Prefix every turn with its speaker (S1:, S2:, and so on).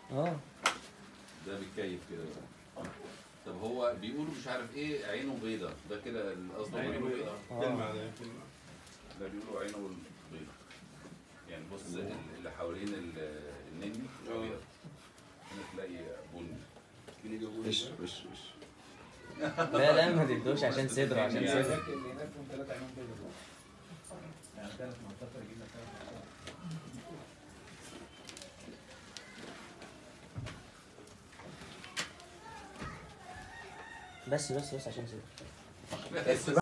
S1: ده بيتكيف كده بقى. طب هو بيقولوا مش عارف ايه عينه بيضة، ده كده القصد عينه بيضة؟ لا بيقولوا عينه بيضة. يعني بص اللي حوالين النني ابيض، هنا تلاقي بني.
S2: وش
S3: لا ما تدوش عشان صدره، عشان صدره.
S4: اللي هناك فيهم 3 عينهم بيضاء. يعني 3 منطقة يجيب لك 3 منطقة.
S3: بس عشان صدره.